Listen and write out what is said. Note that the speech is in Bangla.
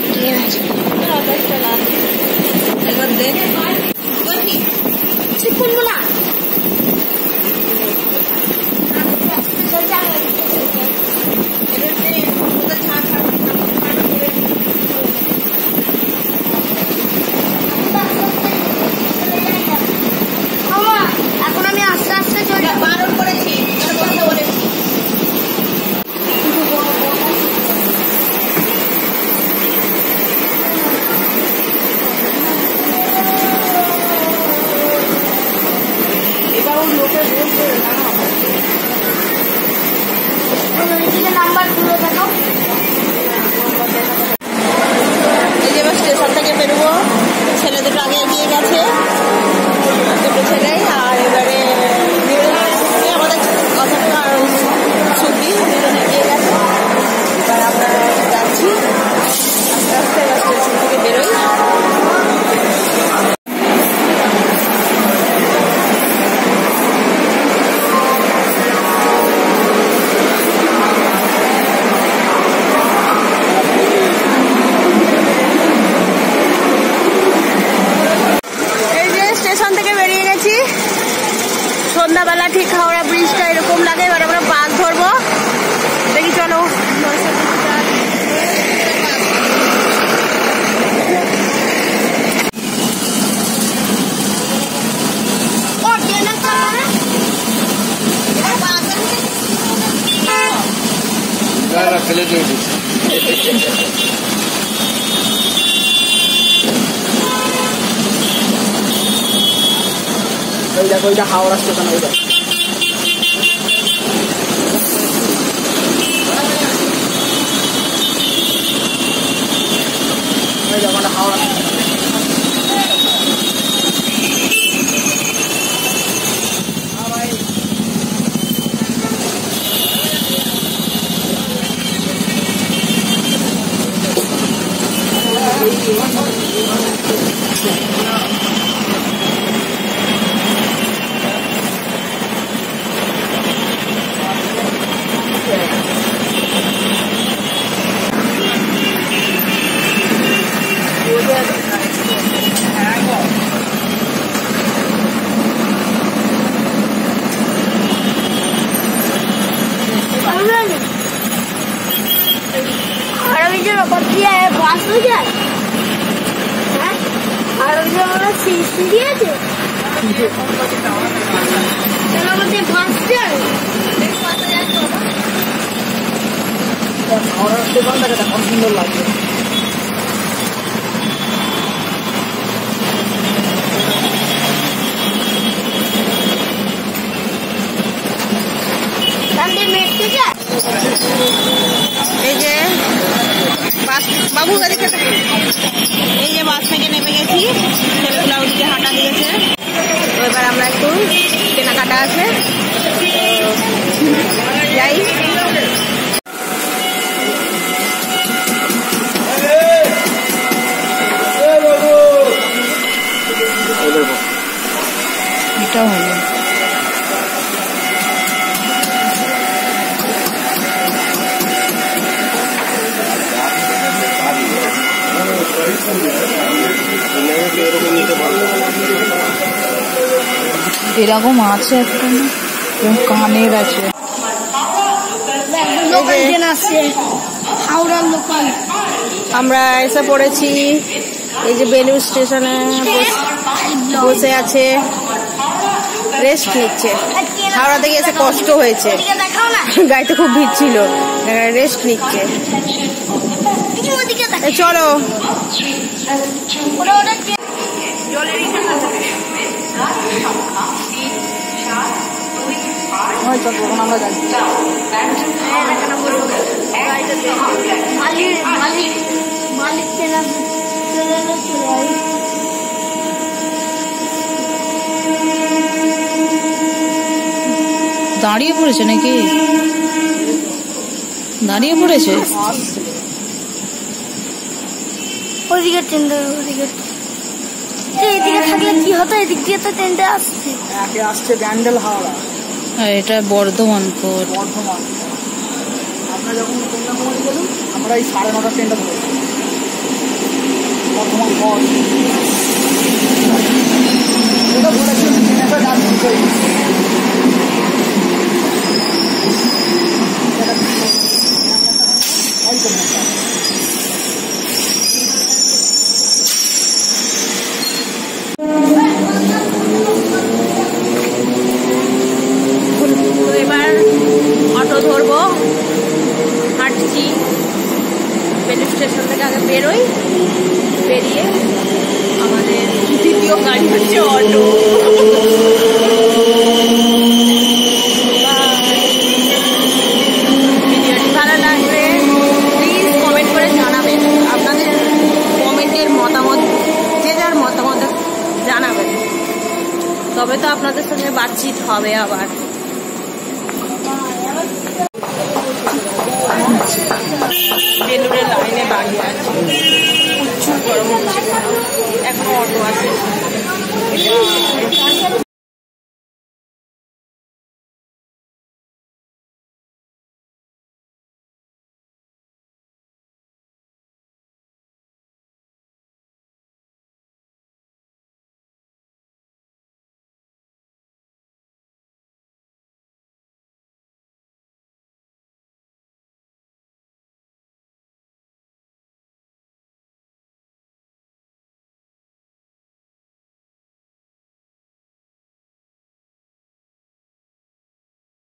ট্রেন আছে। একবার দেখ কোনগুলো না এখন আমি আস্তে আস্তে চলে বারণ করেছি কথা বলেছি। এটাও লোকে বলছে নাম্বার গুলো দেখো। এই যে এবার স্টেশন থেকে বেরোবো। ছেলে দুটো আগে এগিয়ে গেছে, দুটো ছেলে। আর এবারে আমাদের অথবা সুখী দুজন এগিয়ে গেছে। এবার আমরা যাচ্ছি আস্তে আস্তে। এবার স্টেশন থেকে বেরোই। সন্ধ্যাবেলা ঠিক হাওড়া ব্রিজটা এরকম লাগে। এবার আমরা বাস ধরবো, দেখি চলো। ওই দেখো ওইটা হাওড়া স্টেশন। ওইটা ওই দেখো হাওড়া। বাস হয়ে যায় আর ওই যে আমরা সিঁড়ি আছে আমাদের বাস যায় হাওড়া স্টেশনটাকে দেখো সুন্দর লাগছে। এই যে বাস বাবু গাড়িতে এই যে বাস থেকে নেমে গেছি। ছেলেগুলো ওদিকে হাঁটা দিয়েছে। তো এবার আমরা একটু কেনাকাটা আছে যাই। এটাও হলো এরকম আছে একটা কানের আছে। হাওড়ার লোকাল আমরা এসে পড়েছি। এই যে বেলুড় স্টেশনে বসে আছে, রেস্ট নিচ্ছে। হাওড়া থেকে এসে কষ্ট হয়েছে, গাড়িতে খুব ভিড় ছিল, রেস্ট নিচ্ছে। চলো আমরা যাচ্ছি। মালিক দাঁড়িয়ে পড়েছে নাকি? দাঁড়িয়ে পড়েছে ওইদিকে ট্রেনটা, ওইদিকে এইদিকে থাকলে কি হতো, এদিক দিয়ে তো ট্রেনটা আসছে। আসছে ব্যান্ডেল হাওড়া। এটা বর্ধমান কোড। বর্ধমান। আপনারা যখন কন্যাকুমারী গেলেন আমরা এই 9:30 ট্রেনটা ধরেছি। এটা বলেছিল একটা ডাল দিতে তো এবার অটো ধরবো, হাঁটছি। বেলুড় স্টেশন থেকে আগে বেরোই, বেরিয়ে আমাদের দ্বিতীয় গাড়ি হচ্ছে অটো। ভিডিওটি ভালো লাগলে প্লিজ কমেন্ট করে জানাবেন, আপনাদের কমেন্টের মতামত, যে যার মতামত জানাবেন, তবে তো আপনাদের সঙ্গে বাতচিত হবে। আবার বেলুড়ের লাইনে দাঁড়িয়ে আছে, প্রচুর গরম হচ্ছে, এখনো অটো আছে।